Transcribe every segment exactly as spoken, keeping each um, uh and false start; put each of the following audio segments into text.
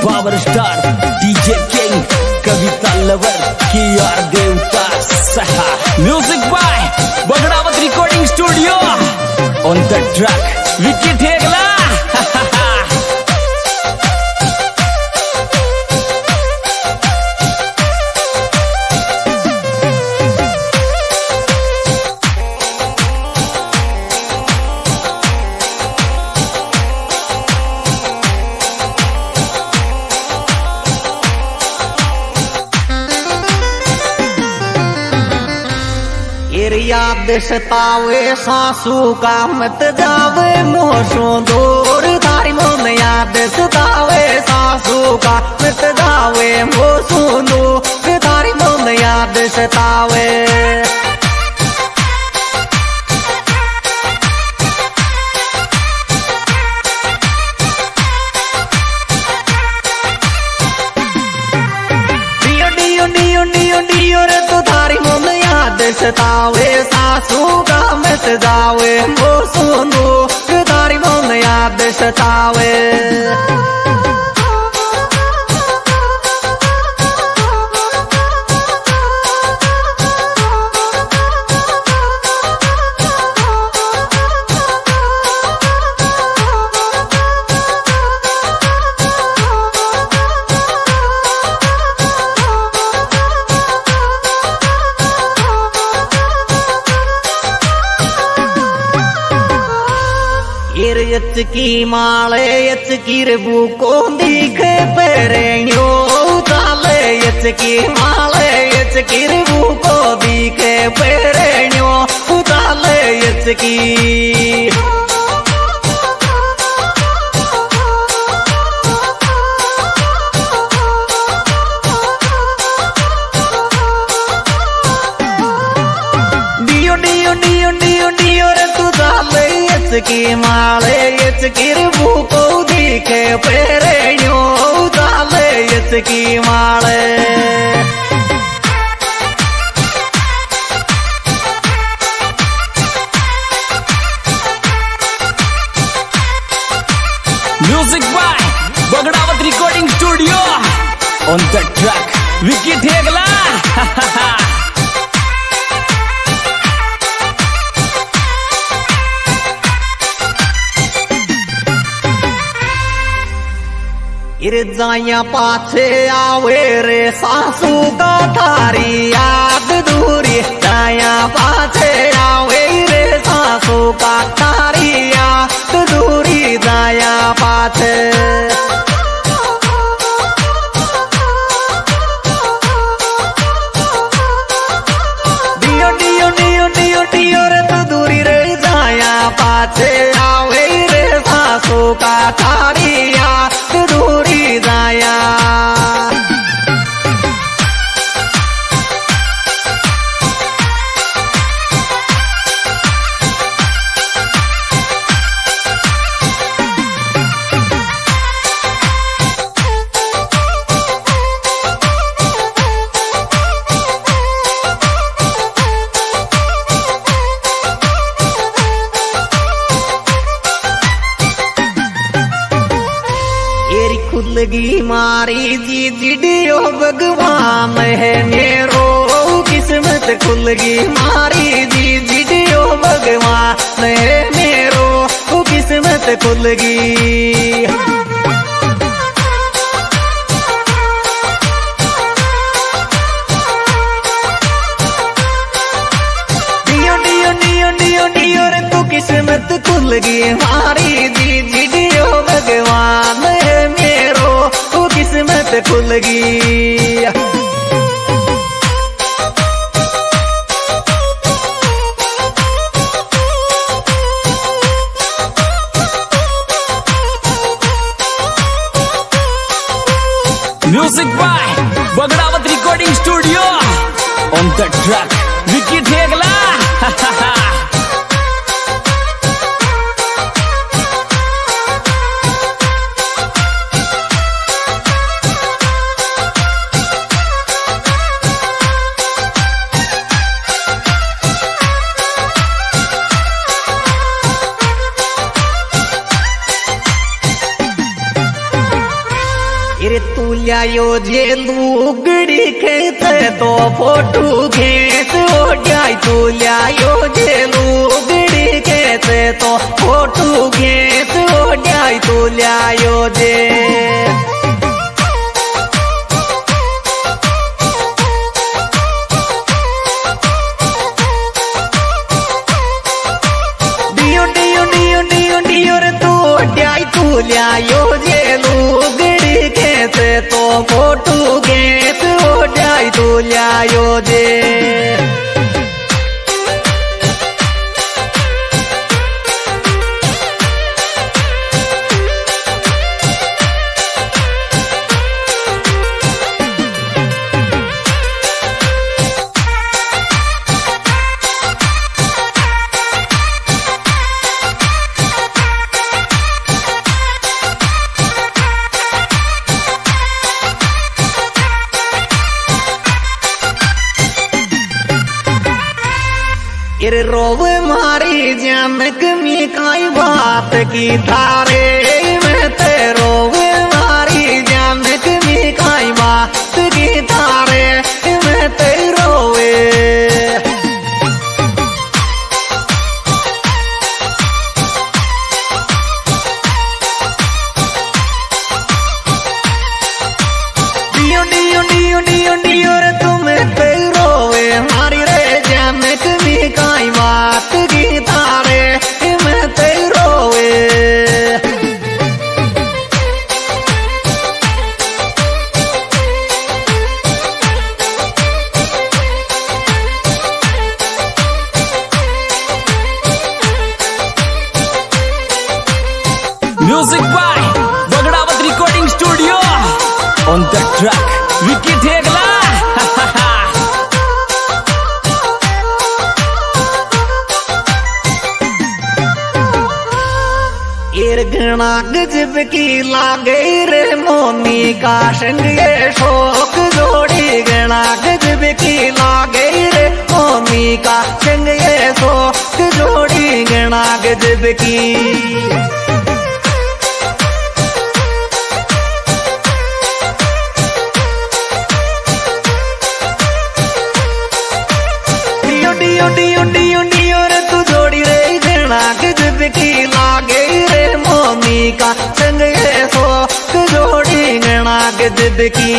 Power star DJ king Kavita lover की यार देवता सहा music by Bagdawat recording studio on the track Vicky Thegla. याद सतावे सासू का मत जावे मोशो दूर तारी मन याद सतावे सासू का मत जावे मोशो दूर तारी मन याद सतावे। डियो डियो डियो डियो डियो रे तो तारी मन याद सतावे सासू का मत जावे वो सुनो तारी मन याद सतावे। की माले यच की रबू को दिखे पेरेण्यो चाले यच की माले यच की रबू को दिखे पेरेण्यो चाले यच की। डियो डियो डियो डियो डियो रे तू चाले की माले यच की रबू को दिखे पेरेण्यो चाले यच की माले। Music by Bagdawat recording studio on the track Vicky Thegla. जाया पाछे आवे रे सासू का थारी याद दूरी जाया पाछे आवे रे सासू का थारी याद दूरी जाया पाछे। डियो डियो डियो डियो डियो रे तू दूरी रे जाया पाछे आवे रे सासू का थारी याद दूरी जाया। खुदगी मारी जी जिडियो भगवान है मेरो किस्मत खुलगी मारी जी जिडियो भगवान है मेरो किस्मत खुलगी। डियो डियो डियो डियो डियो रे तू किस्मत खुलगी मारी जी जिडियो भगवान है मेरो किस्मत खुलगी। Music by Bagdawat recording studio on the track Vicky Thegla. तू लियायो जे लुगड़ी खेते तो फोटो खेत हो जाए। तू लियायो जे लुगड़ी खेते तो फोटो खेत हो जाए। तू लियायो जे डियो डियो डियो डियो डियो रे तू जाए। तू लियायो जे लुगड़ी खेते तो फोटो खेत हो जाए। तू लियायो जे इरे रोवे मारी जानक में काई बात की थारे में ते रोवे मारी जानक में काई बात की थारे में ते रोवे। डियो डियो डियो डियो डियो रे तुम्हें ते रोवे मारी रे जानक में काई बात की तारे में ते रोवे। Music by Bagdawat Recording Studio. On the track, Vicky Thegla. घना गजब की लागे रे मोनी का संग ये शोक जोड़ी। घना गजब की लागे रे मोनी का संग ये शोक जोड़ी। घना गजब की डियो डियो डियो डियो डियो रे तू जोड़ी रे। घना गजब की लागे रे मोनी का संग ये शोक जोड़ी। घना गजब की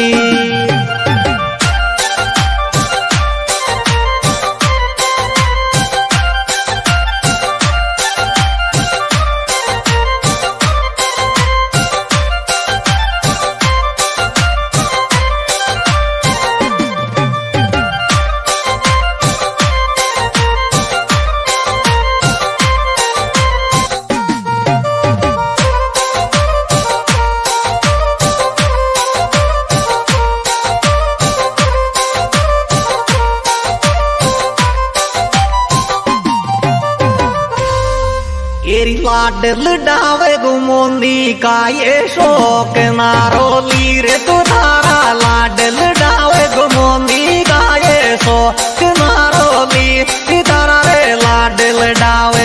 एरी लाडल डावे गुमोंदी का ये शोक नारोली रे। तू थारा लाडल डावे गुमोंदी का ये शोक नारोली तारा रे लाडल डावे।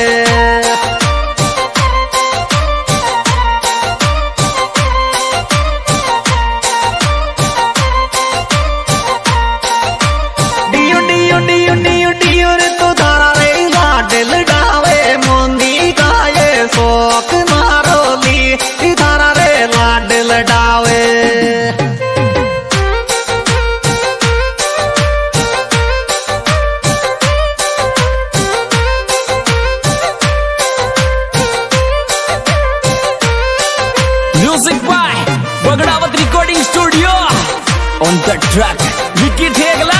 डियो डियो डियो डियो डियो रे तू थारा रे लाडल डावे मोंदी का ये शोक नारोली तारा रे लाडल डावे। Music by Bagdawat Recording Studio. On the track, Vicky Thegla.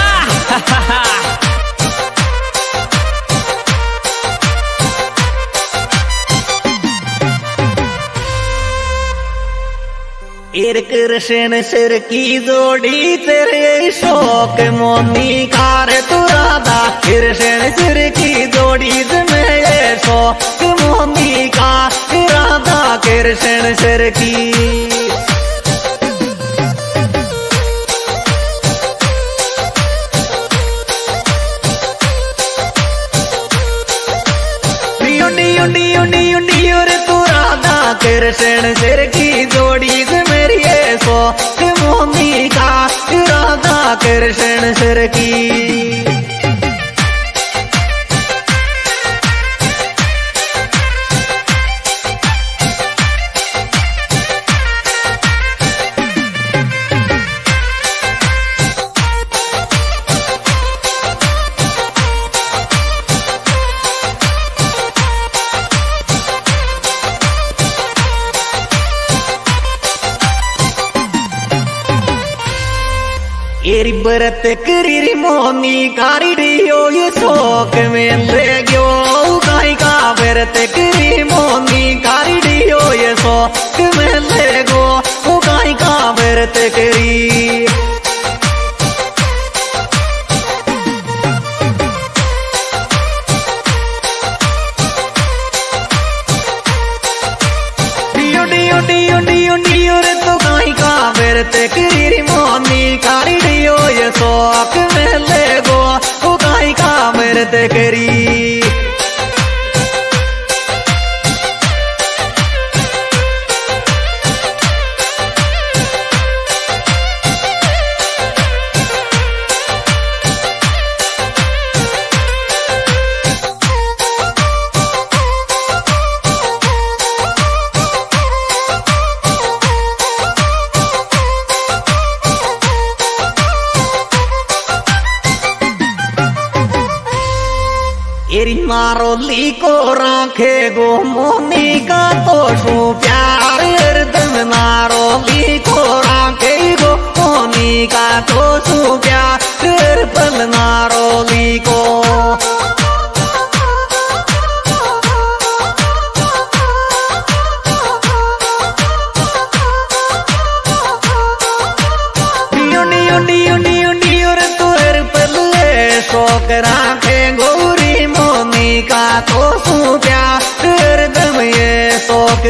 एर कृष्ण सिर की जोड़ी तेरे शोक मोनी कार तू राधा। कृष्ण सिर की जोड़ी में शोक मोनी का राधा। कृष्ण सिर की डियो डियो डियो डियो डियो रे तू राधा। कृष्ण सिर की जोड़ी से मेरी ये शोक कृष्ण सिर की। एरी बरत करी मोनी कारी रियो ये शोक में ले गयो गाय का बरत करी मोनी कारी रियो ये शोक में ले गो गाय का बरत करी। डियो डियो डियो डियो डियो रे तो गाय का बरत करी मोनी कारी ये शौक में ले गो वो गाय का मर्द करी। एरी नारोली को राखे गो मोनी का तो शू प्यार हरदम नारोली को राखे गो मोनी का तो शू प्यार पल नारोली को। डियो डियो डियो डियो डियो रे तू हर पल शौक राखे गौरी मोनी का तो शू प्यार हरदम ये शौक।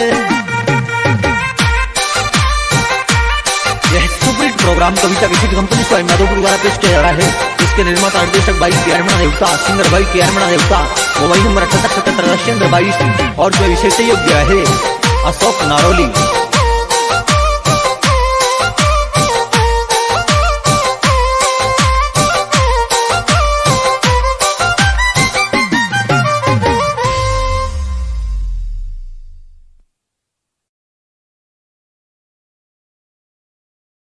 यह सुपरहिट प्रोग्राम कविता विशिष्ट कंपनी स्वयं माधोपुर द्वारा पेश किया जा रहा है। इसके निर्माता निर्देशक भाई के आरमणा देवता, सिंगर भाई के आरमणा देवता, मोबाइल नंबर अठहत्तर सतहत्तर बाईस और जो विशेष योग्य है अशोक नारोली।